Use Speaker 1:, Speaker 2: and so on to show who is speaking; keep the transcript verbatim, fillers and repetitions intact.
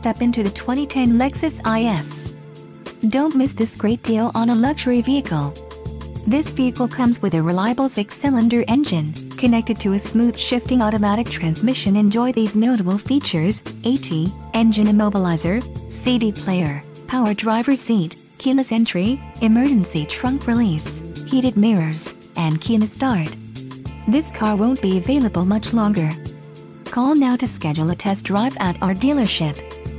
Speaker 1: step into the twenty ten Lexus I S. Don't miss this great deal on a luxury vehicle. This vehicle comes with a reliable six-cylinder engine, connected to a smooth shifting automatic transmission. Enjoy these notable features: A T, engine immobilizer, C D player, power driver seat, keyless entry, emergency trunk release, heated mirrors, and keyless start. This car won't be available much longer. Call now to schedule a test drive at our dealership.